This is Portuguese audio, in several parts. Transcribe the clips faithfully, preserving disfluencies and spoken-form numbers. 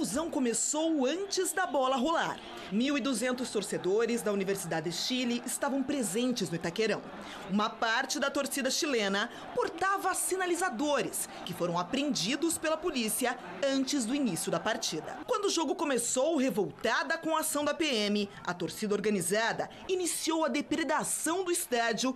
confusão começou antes da bola rolar. mil e duzentos torcedores da Universidade de Chile estavam presentes no Itaquerão. Uma parte da torcida chilena portava sinalizadores, que foram apreendidos pela polícia antes do início da partida. Quando o jogo começou, revoltada com a ação da P M, a torcida organizada iniciou a depredação do estádio.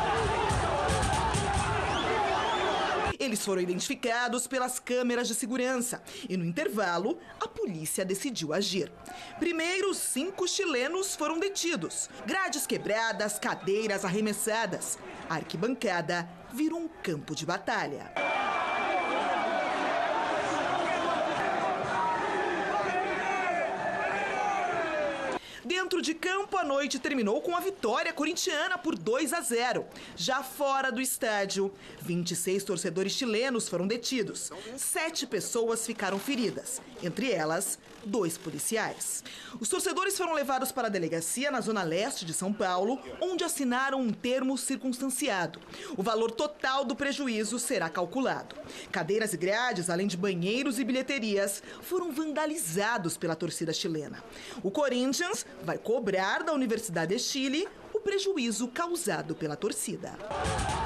Eles foram identificados pelas câmeras de segurança e, no intervalo, a polícia decidiu agir. Primeiro, cinco chilenos foram detidos. Grades quebradas, cadeiras arremessadas. A arquibancada virou um campo de batalha. Dentro de campo, a noite terminou com a vitória corintiana por dois a zero. Já fora do estádio, vinte e seis torcedores chilenos foram detidos. Sete pessoas ficaram feridas, entre elas, dois policiais. Os torcedores foram levados para a delegacia na zona leste de São Paulo, onde assinaram um termo circunstanciado. O valor total do prejuízo será calculado. Cadeiras e grades, além de banheiros e bilheterias, foram vandalizados pela torcida chilena. O Corinthians vai cobrar da Universidade de Chile o prejuízo causado pela torcida.